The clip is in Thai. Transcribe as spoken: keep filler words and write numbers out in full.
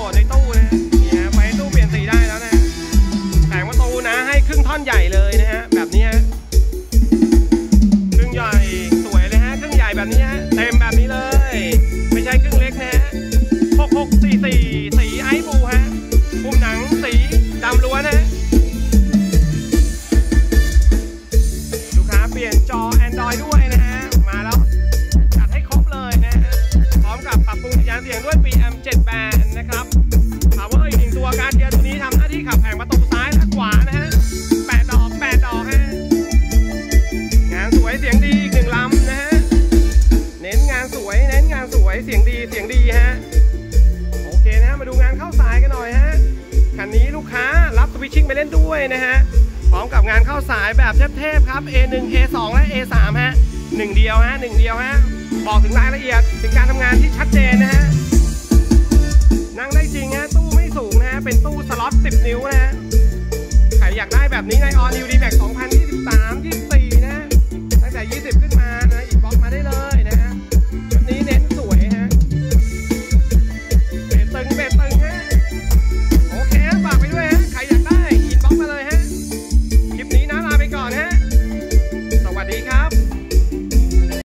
ชน์ในตู้นะนี่ฮะไฟตู้เปลี่ยนสีได้แล้วนะแต่งประตูนะให้ครึ่งท่อนใหญ่เลยนะฮะแบบนี้ฮะครึ่งใหญ่สวยเลยฮะครึ่งใหญ่แบบนี้ฮะเต็มแบบนี้เลยไม่ใช่ครึ่งเล็กนะฮะหกหกสี่สี่สีไอซ์บูฮะมุมหนังสีดำล้วนนะลูกค้าเปลี่ยนจอ Android ด้วยนะฮะมาแล้วจัดให้ครบเลยนะฮะพร้อมกับปรับปรุงสัญญาณเสียงด้วย ปี เอ็ม เจ็ด แบนด์นะครับ power อีกหนึ่งตัวการเกียร์ตัวนี้ทำหน้าที่ขับแผงประตูซ้ายและขวานะฮะแปดดอกแปดดอกฮะงานสวยเสียงดีอีกหนึ่งลำนะฮะเน้นงานสวยเน้นงานสวยเสียงดีเสียงดีฮะโอเคนะฮะมาดูงานเข้าสายกันหน่อยฮะคันนี้ลูกค้ารับสวิตชิ่งไปเล่นด้วยนะฮะพร้อมกับงานเข้าสายแบบเทพๆครับ เอ หนึ่ง เอ สอง และ เอ สาม ฮะหนึ่งเดียวฮะหนึ่งเดียวฮะบอกถึงรายละเอียดถึงการทำงานที่ชัดเจนนะฮะนั่งได้จริงฮะตู้ไม่สูงนะฮะเป็นตู้สล็อตสิบนิ้วนะฮะใครอยากได้แบบนี้ใน All New D-Max สองพันยี่สิบ